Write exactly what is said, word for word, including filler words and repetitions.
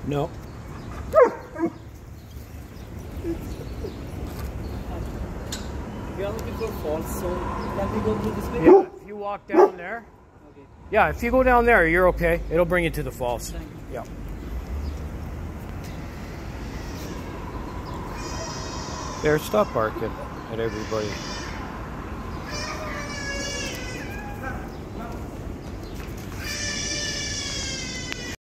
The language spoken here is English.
No. We are looking for falls, so can we go through this way? Yeah, if you walk down there. Okay. Yeah, if you go down there, you're okay. It'll bring you to the falls. Thank you. Yeah. There, stop barking at everybody.